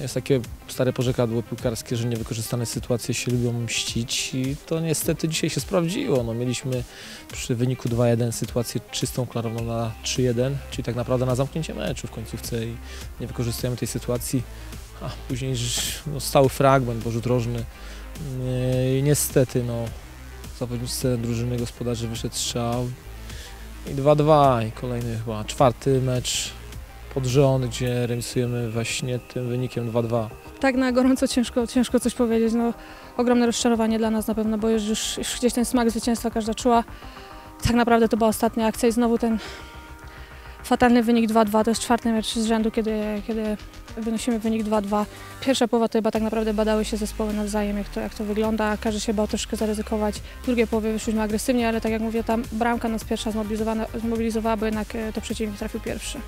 Jest takie stare porzekadło piłkarskie, że niewykorzystane sytuacje się lubią mścić i to niestety dzisiaj się sprawdziło. No, mieliśmy przy wyniku 2-1 sytuację czystą, klarowną na 3-1, czyli tak naprawdę na zamknięcie meczu w końcówce i nie wykorzystujemy tej sytuacji. A później no, stały fragment, bo rzut rożny i niestety no, zawodnicy drużyny gospodarzy wyszedł strzał i 2-2 i kolejny chyba 4. mecz pod rząd, gdzie remisujemy właśnie tym wynikiem 2-2. Tak na gorąco ciężko coś powiedzieć. No, ogromne rozczarowanie dla nas na pewno, bo już gdzieś ten smak zwycięstwa każda czuła. Tak naprawdę to była ostatnia akcja i znowu ten fatalny wynik 2-2. To jest 4. mecz z rzędu, kiedy wynosimy wynik 2-2. Pierwsza połowa to chyba tak naprawdę badały się zespoły nawzajem, jak to wygląda. Każdy się bał troszkę zaryzykować. W drugiej połowie wyszliśmy agresywnie, ale tak jak mówię, ta bramka nas pierwsza zmobilizowała, bo jednak to przeciwnik trafił pierwszy.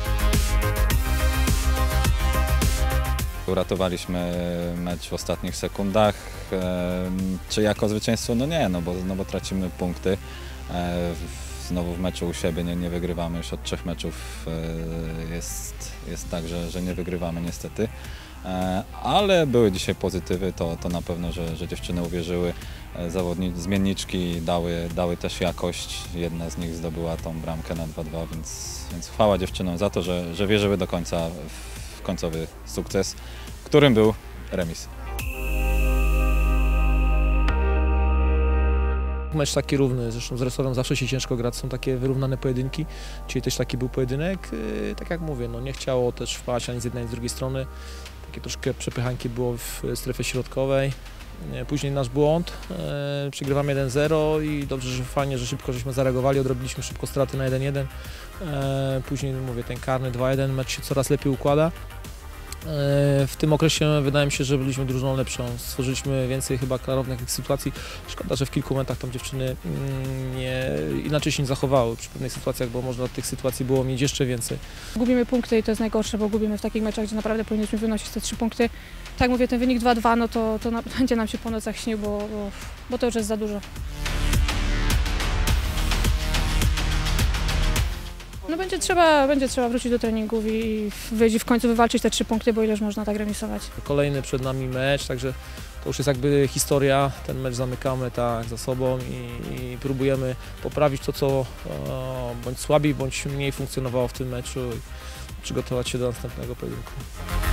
Uratowaliśmy mecz w ostatnich sekundach. Czy jako zwycięstwo? No nie, no bo tracimy punkty. Znowu w meczu u siebie nie wygrywamy, już od 3 meczów jest tak, że nie wygrywamy niestety. Ale były dzisiaj pozytywy, to na pewno, że dziewczyny uwierzyły. Zmienniczki dały też jakość, jedna z nich zdobyła tą bramkę na 2-2, więc chwała dziewczynom za to, że wierzyły do końca w końcowy sukces, którym był remis. Mecz taki równy, zresztą z Resorem zawsze się ciężko grać, są takie wyrównane pojedynki. Dzisiaj też taki był pojedynek, tak jak mówię, no nie chciało też wpaść ani z jednej, ani z drugiej strony. Takie troszkę przepychanki było w strefie środkowej. Później nasz błąd, przegrywamy 1-0 i dobrze, że fajnie, że szybko żeśmy zareagowali, odrobiliśmy szybko straty na 1-1. Później mówię, ten karny 2-1, mecz się coraz lepiej układa. W tym okresie wydaje mi się, że byliśmy drużyną lepszą, stworzyliśmy więcej chyba klarownych sytuacji. Szkoda, że w kilku momentach tam dziewczyny inaczej się nie zachowały przy pewnych sytuacjach, bo można tych sytuacji było mieć jeszcze więcej. Gubimy punkty i to jest najgorsze, bo gubimy w takich meczach, gdzie naprawdę powinniśmy wynosić te 3 punkty. Tak mówię, ten wynik 2-2, no to będzie nam się po nocach śnił, bo to już jest za dużo. No będzie trzeba wrócić do treningów i w końcu wywalczyć te 3 punkty, bo ileż można tak remisować. Kolejny przed nami mecz, także to już jest jakby historia. Ten mecz zamykamy tak za sobą i próbujemy poprawić to, co bądź słabiej, bądź mniej funkcjonowało w tym meczu i przygotować się do następnego pojedynku.